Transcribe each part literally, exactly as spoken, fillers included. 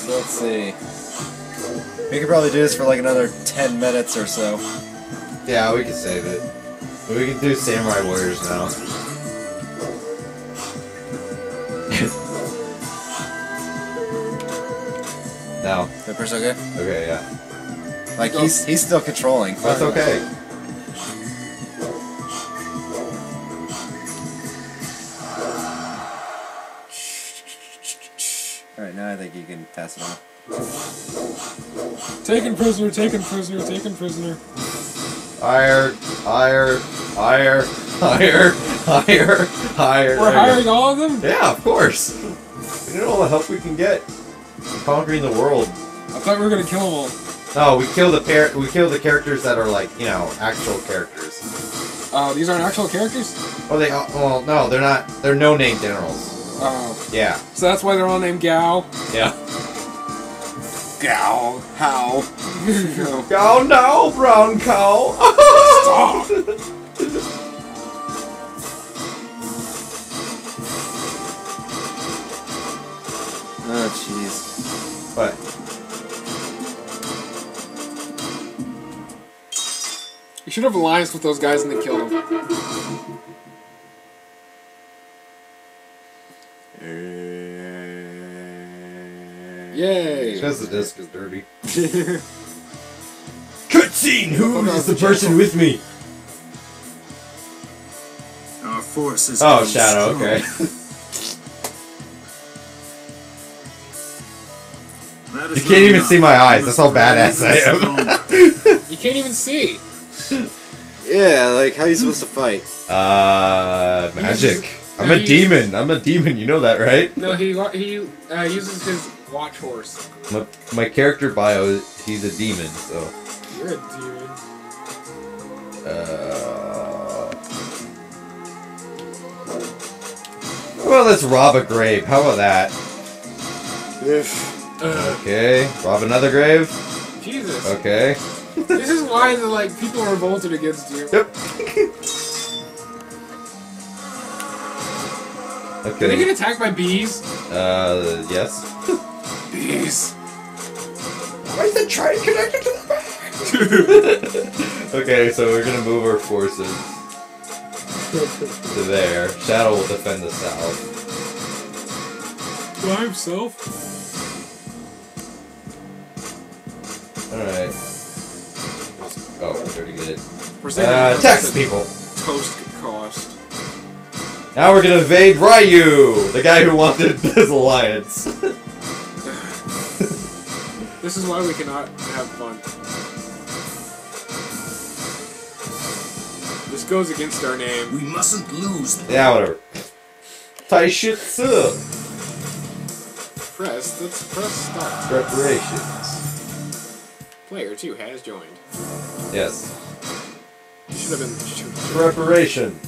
So let's see. We could probably do this for like another ten minutes or so. Yeah, we can save it. We can do Samurai Warriors now. No. Pepper's okay? Okay, yeah. Like, he's he's still controlling. That's okay. Alright, now I think you can pass it on. Taken prisoner, taken prisoner, taken prisoner. Higher, higher, higher, higher, higher, higher. We're hiring all of them? Yeah, of course. We need all the help we can get. Conquering the world. I thought we were gonna kill them all. No, we kill the par we kill the characters that are like, you know, actual characters. Oh, uh, these aren't actual characters? Oh, they. Well, no, they're not. They're no-name generals. Oh. Yeah. So that's why they're all named Gao. Yeah. Gao, how? Gao now, brown cow. Stop. Oh, jeez. What? You should have alliance with those guys and then killed them. Yay! Because the disc is dirty. Cutscene! Who is the person with me? Our force is Oh, Shadow, strong. okay. That You is can't not even enough. see my eyes, We that's must how badass I am. You can't even see. Yeah, like, how are you supposed to fight? Uh, magic. I'm a He- demon. I'm a demon. You know that, right? No, he he uh, uses his watch horse. My, my character bio, he's a demon, so. You're a demon. Uh. Well, let's rob a grave. How about that? Uh, Okay. Rob another grave. Jesus. Okay. This is why the like people revolted against you. Yep. Did they Okay. get attacked by bees? Uh, yes. Bees. Why is the train connected to the back? Okay, so we're gonna move our forces to there. Shadow will defend the south. By himself? Alright. Oh, pretty good. For a second, Uh, I text thought people. Toast could cost. Now we're gonna invade Ryu, the guy who wanted this alliance. This is why we cannot have fun. This goes against our name. We mustn't lose. Yeah, whatever. Taishitsu. Press, let's press start. Preparations. Player two has joined. Yes. Should have been. Should, Preparations.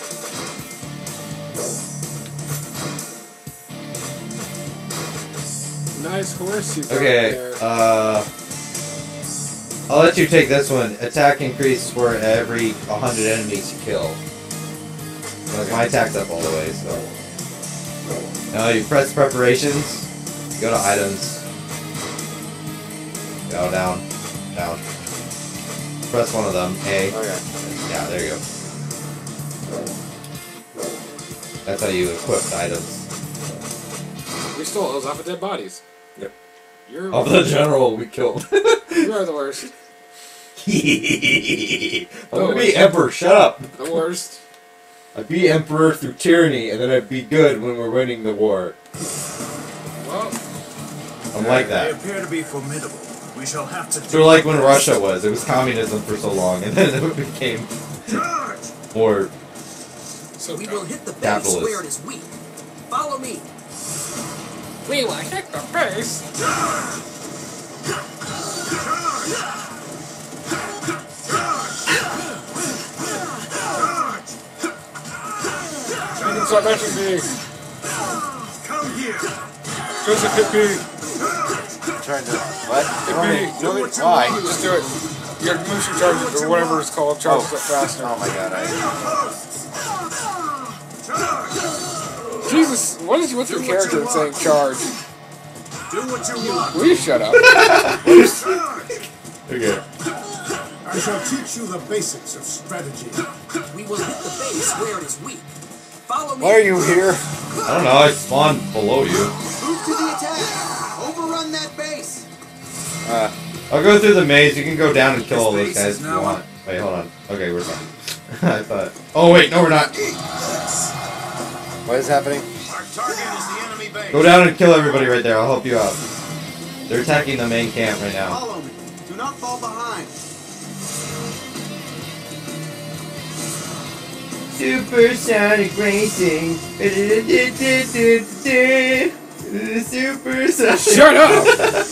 nice horse you got Okay, there. uh... I'll let you take this one. Attack increases for every one hundred enemies you kill. Like, my attack's up all the way, so... Now you press preparations, go to items, go down, down. Press one of them, A. Okay. Yeah, there you go. That's how you equip the items. We stole those off of dead bodies. Yep. You're Of the general we killed. you are the worst. I'm gonna be emperor, shut up! The worst. I'd be emperor through tyranny, and then I'd be good when we're winning the war. Well, I'm like They that. appear to be formidable. We shall have to. Sort of like when Russia was. It was communism for so long, and then it became Charge! more so We will hit the base Capitalist. where it is weak. Follow me. we will hit the face. Stop mashing me. Come here. Joseph, hit me. Trying to. What? Hit me. Do it. Why? Just do it. Your motion charges, or whatever it's called, charges Oh. up faster. Oh my god, I. Jesus, what is with your character saying charge? Do what you want. Will you shut up? Charge! Okay. I shall teach you the basics of strategy. We will hit the base where it is weak. Follow me. Why are you here? I don't know, I spawned below you. Move to the attack. Overrun that base. Uh, I'll go through the maze. You can go down and kill all those This guys base if is you now want. Wait, hold on. Okay, we're fine. I thought. Oh wait, no, we're not. what is happening? Our target is the enemy base. Go down and kill everybody right there. I'll help you out. They're attacking the main camp right now. Follow me. Do not fall behind. Supersonic racing. Supersonic. Shut up!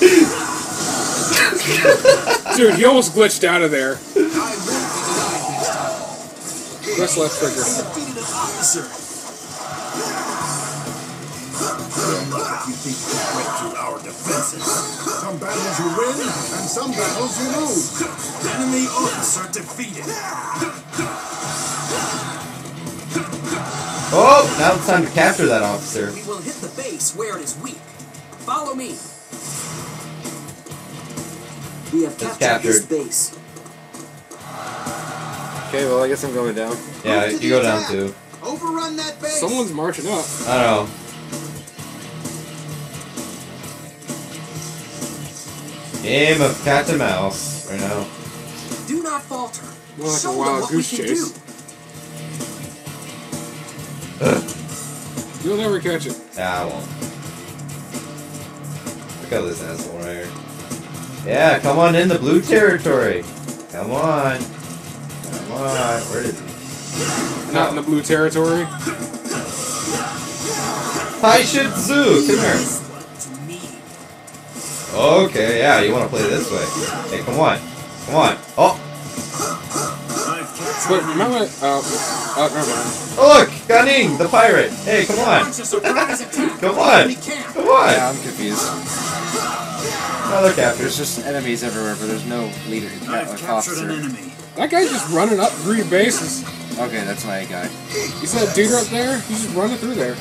Dude, he almost glitched out of there. I won't be denied next time. Press left trigger. Defeated an officer. Look if you think you can break through our defenses. Some battles you win, and some battles you lose. Enemy officer defeated. Oh, now it's time to capture that officer. We will hit the base where it is weak. Follow me. We have It's captured this captured. base. Okay, well I guess I'm going down. Yeah, Move to you the go down attack. too. Overrun that base. Someone's marching up. I don't know. Game of cat and mouse right now. Do not falter. More like a Show them wild what goose we can chase. do. You'll never catch it. Nah, I won't. Look at this asshole right here. Yeah, come on in the blue territory. Come on. Come on. Where is he? Not in the blue territory. Hi, Shih Tzu. Come here. This one to me. Okay, yeah, you want to play this way. Hey, come on. Come on. Oh, I've captured But an remember, enemy. uh, oh, never mind. oh look, Ganing, the pirate. Hey, come on. Launch a surprise attack. Come on. Enemy camp. Come on. Yeah, I'm confused. Another captures. There's just enemies everywhere, but there's no leader. I've Like captured officer. an enemy. That guy's just running up three bases. Okay, that's my guy. You see that dude right there? He's just running through there.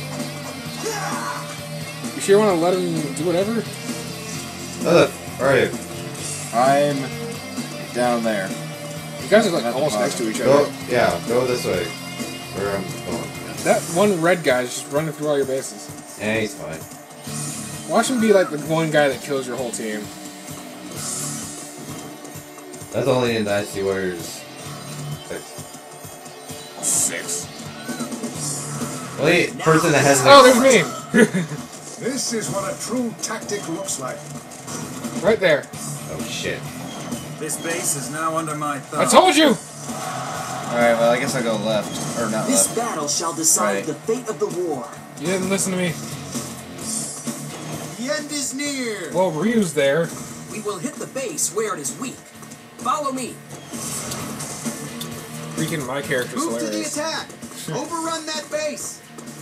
You sure want to let him do whatever? Oh, where are you? I'm down there. You guys are like At the almost bottom. next to each Go, other. yeah, go this way. Where I'm going. That one red guy's just running through all your bases. Yeah, he's fine. Watch him be like the one guy that kills your whole team. That's only in Dynasty Warriors six. Six. Only person that has Oh, there's me! This is what a true tactic looks like. Right there. Oh shit. This base is now under my thumb. I told you! Alright, well I guess I'll go left. Or not This left. battle shall decide Right. the fate of the war. You didn't listen to me. The end is near. Well, Ryu's there. We will hit the base where it is weak. Follow me. Freaking my character's Move to the hilarious. attack. Overrun that base.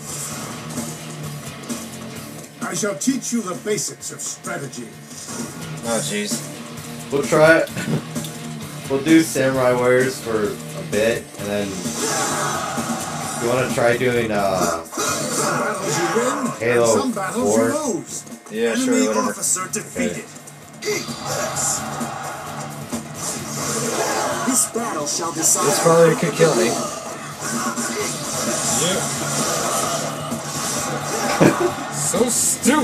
I shall teach you the basics of strategy. Oh, jeez. We'll try it. We'll do Samurai Warriors for a bit, and then you want to try doing uh, Some battles you win, Halo and some battles four. you lose. Yeah, Enemy sure, whatever. officer defeated. This battle shall decide. This probably could kill me. So stupid!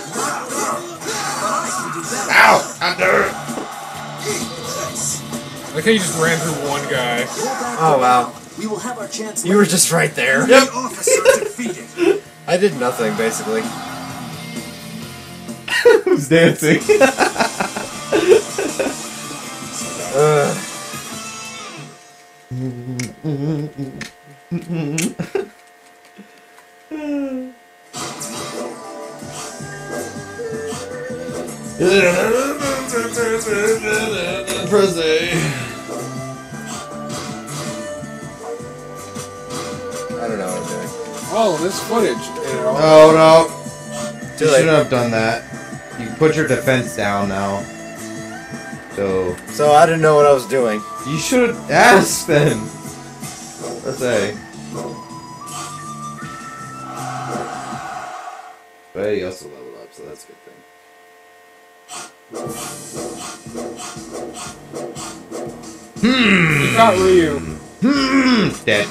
ow, under. Like how you just ran through one guy. Go back Oh, to wow. battle. We will have our chance. You were just right there. Enemy officer defeated. I did nothing, basically. Who's dancing? Ugh. Pussy. I don't know what I'm doing. All of this footage. And it all Oh no. Too You late. shouldn't have done that. You put your defense down now. So So I didn't know what I was doing. you should ask then. Let's say. But he also leveled up, so that's a good thing. Hmm. You got Ryu. Hmm. Dead.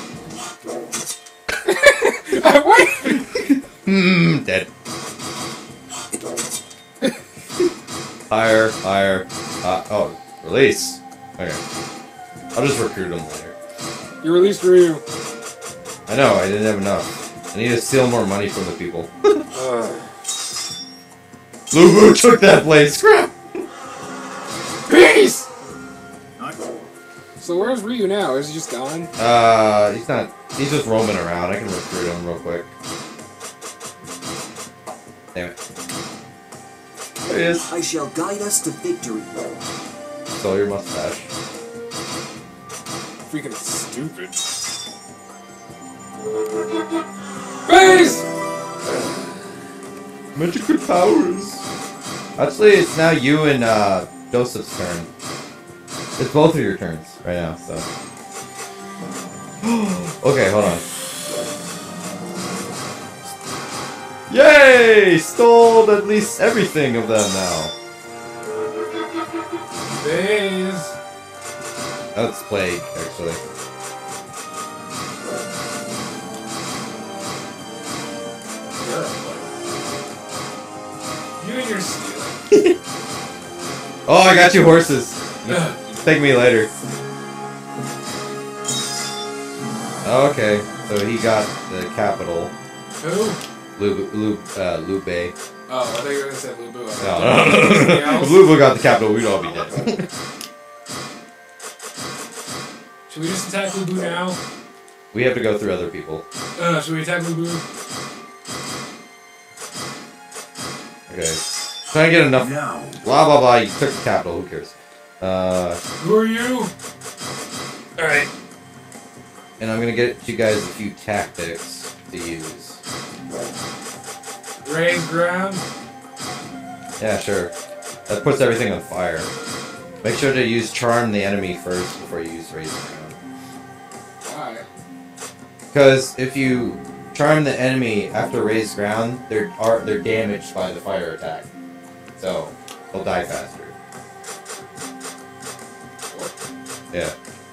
Wait! Hmm. Dead. Higher, higher. Uh, oh, release. Okay. I'll just recruit him later. You released Ryu. I know, I didn't have enough. I need to steal more money from the people. Uh, Lubu took that place. Crap! Peace! So where's Ryu now? Is he just gone? Uh, he's not. He's just roaming around. I can recruit him real quick. Damn it. There he is. I shall guide us to victory. Stole your mustache. Freaking stupid. Peace! Magical powers. Actually, it's now you and uh, Joseph's turn. It's both of your turns right now, so. Okay, hold on. Yay! Stole at least everything of them now. Peace! That's Plague, actually. You and your stealing. Oh, I got you horses. Thank me later. Okay, so he got the capital. Who? Lube, Lube, uh, Lube. Oh, I thought you were gonna say Lubu. No, no, no. If Lubu got the capital, we'd all be dead. Should we just attack Lubu now? We have to go through other people. Uh, should we attack Lubu? Okay. Trying to get enough. Now, Blah blah blah. You took the capital. Who cares? Uh, Who are you? Alright. and I'm gonna get you guys a few tactics to use. Raise ground? Yeah, sure. That puts everything on fire. Make sure to use charm the enemy first before you use raise ground. Why? Because if you charm the enemy after raise ground, they're are they're damaged by the fire attack, so they'll die faster. Yeah.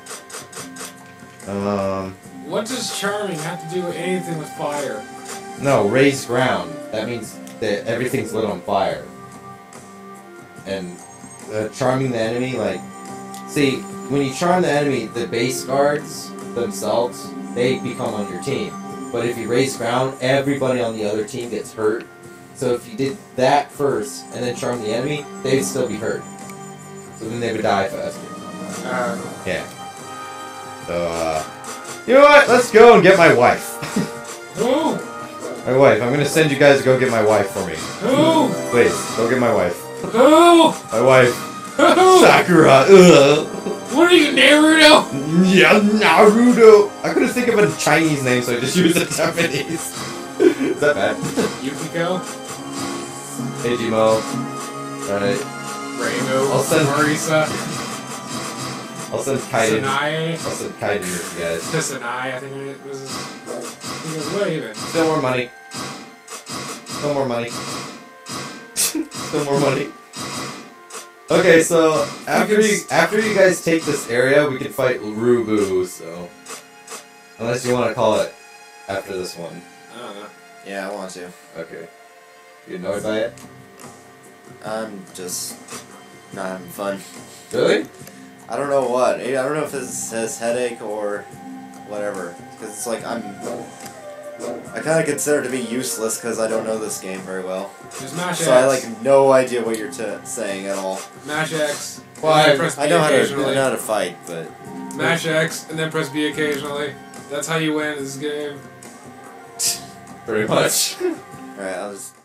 Um. What does charming have to do with anything with fire? No, raise ground. That means that everything's lit on fire. And uh, charming the enemy, like, see, when you charm the enemy, the base guards themselves, they become on your team. But if you raise ground, everybody on the other team gets hurt. So if you did that first and then charm the enemy, they'd still be hurt. So then they would die faster. Uh, Yeah. So, uh, you know what? Let's go and get my wife. who? My wife. I'm gonna send you guys to go get my wife for me. Who? Please, go get my wife. Who? My wife. Who? Sakura. Ugh. What are you, Naruto? Yeah, Naruto. I couldn't think of a Chinese name, so I just used the Japanese. Is that bad? Yukiko? Hejimo. Alright. Rainbow? I'll send- Marisa? I'll send Kaiden. Sanae? I'll send Kaiden with you guys. Sanae, I think it was. I think it was what even? Still more money. Still more money. Still more money. Okay, so after you after you guys take this area, we can fight Rubu. So unless you want to call it after this one. I don't know. Yeah, I want to. Okay. You annoyed by it? I'm just not having fun. Really? I don't know what. I don't know if it's his headache or whatever. Because it's like I'm... I kind of consider it to be useless because I don't know this game very well. Just mash So X. I like no idea what you're t saying at all. Mash X. Well, and then I- press B I know how to I occasionally. know how to fight, but Mash X and then press B occasionally. That's how you win this game. Pretty much. alright, I'll just